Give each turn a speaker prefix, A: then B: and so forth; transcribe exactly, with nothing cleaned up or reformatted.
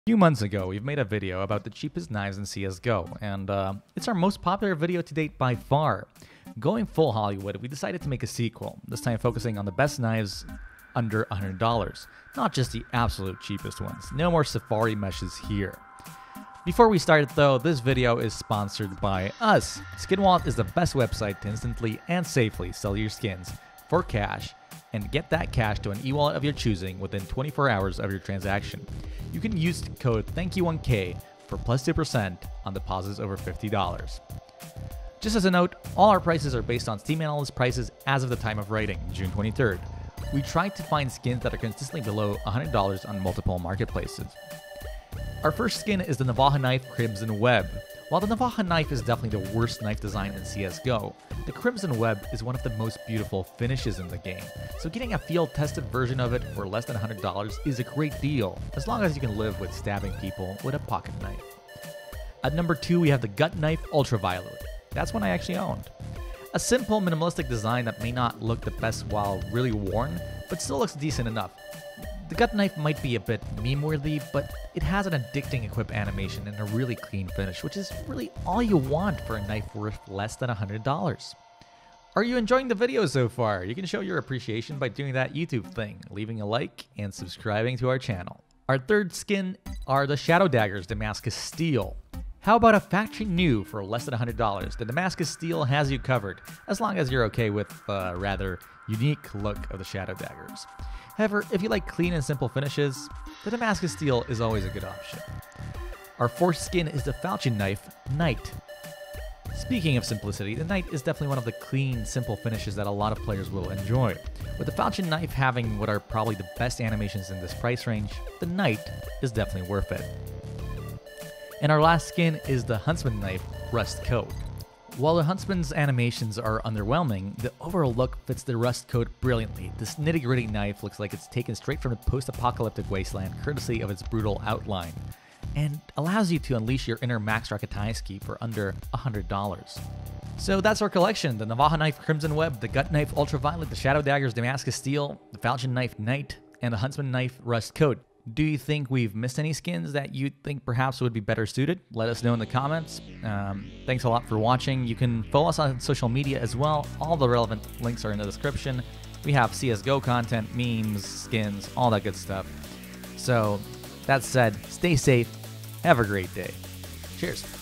A: few months ago, we've made a video about the cheapest knives in C S G O, and uh, it's our most popular video to date by far. Going full Hollywood, we decided to make a sequel, this time focusing on the best knives under one hundred dollars, not just the absolute cheapest ones. No more safari meshes here. Before we start though, this video is sponsored by us. SkinWallet is the best website to instantly and safely sell your skins for cash and get that cash to an e-wallet of your choosing within twenty-four hours of your transaction. You can use code thank you one K for plus two percent on deposits over fifty dollars. Just as a note, all our prices are based on Steam analyst prices as of the time of writing, June twenty-third. We tried to find skins that are consistently below one hundred dollars on multiple marketplaces. Our first skin is the Navaja Knife Crimson Web. While the Navaja Knife is definitely the worst knife design in C S G O, the Crimson Web is one of the most beautiful finishes in the game, so getting a field-tested version of it for less than one hundred dollars is a great deal, as long as you can live with stabbing people with a pocket knife. At number two, we have the Gut Knife Ultraviolet. That's one I actually owned. A simple, minimalistic design that may not look the best while really worn, but still looks decent enough. The Gut Knife might be a bit meme-worthy, but it has an addicting equip animation and a really clean finish, which is really all you want for a knife worth less than one hundred dollars. Are you enjoying the video so far? You can show your appreciation by doing that YouTube thing, leaving a like and subscribing to our channel. Our third skin are the Shadow Daggers Damascus Steel. How about a factory new for less than one hundred dollars? The Damascus Steel has you covered, as long as you're okay with the rather unique look of the Shadow Daggers. However, if you like clean and simple finishes, the Damascus Steel is always a good option. Our fourth skin is the Falchion Knife Knight. Speaking of simplicity, the Knight is definitely one of the clean, simple finishes that a lot of players will enjoy. With the Falchion Knife having what are probably the best animations in this price range, the Knight is definitely worth it. And our last skin is the Huntsman Knife Rust Coat. While the Huntsman's animations are underwhelming, the overall look fits the Rust Coat brilliantly. This nitty-gritty knife looks like it's taken straight from the post-apocalyptic wasteland courtesy of its brutal outline, and allows you to unleash your inner Max Rakatansky for under one hundred dollars. So that's our collection: the Navaja Knife Crimson Web, the Gut Knife Ultraviolet, the Shadow Daggers Damascus Steel, the Falchion Knife Knight, and the Huntsman Knife Rust Coat. Do you think we've missed any skins that you think perhaps would be better suited? Let us know in the comments. Um, thanks a lot for watching. You can follow us on social media as well. All the relevant links are in the description. We have C S G O content, memes, skins, all that good stuff. So that said, stay safe. Have a great day. Cheers.